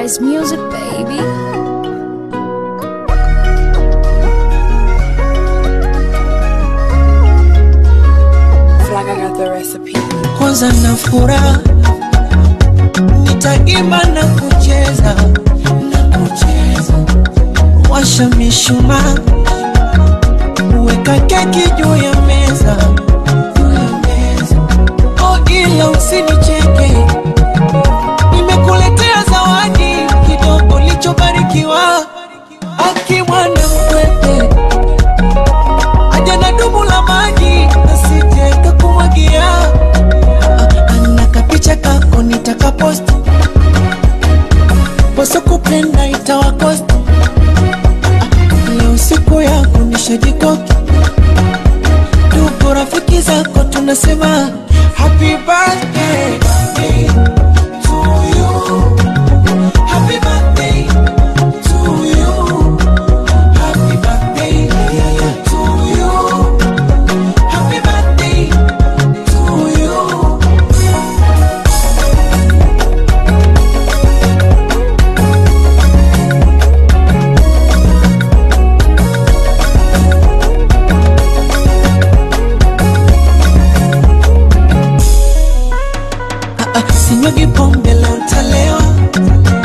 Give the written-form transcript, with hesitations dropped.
Harmonize music, baby. Flag, I got the recipe. Kwanza na furaha, nitaimba na kucheza, washa mishumaa, weka keki juu ya meza, oh ila usinicheke, nimekuletea zawadi kidogo lichobarikiwa, aki mwana mkwete, aja na dumu la maji, asije kakumwagia, anakapicha kako nitaka post, boso kupenda itawakost, leo siku yako nishajikoki, ndugu rafiki zako tunasema happy birthday, to you, happy birthday to you, happy birthday to you, happy birthday to you. Sinyagi pombe leo ntalewa,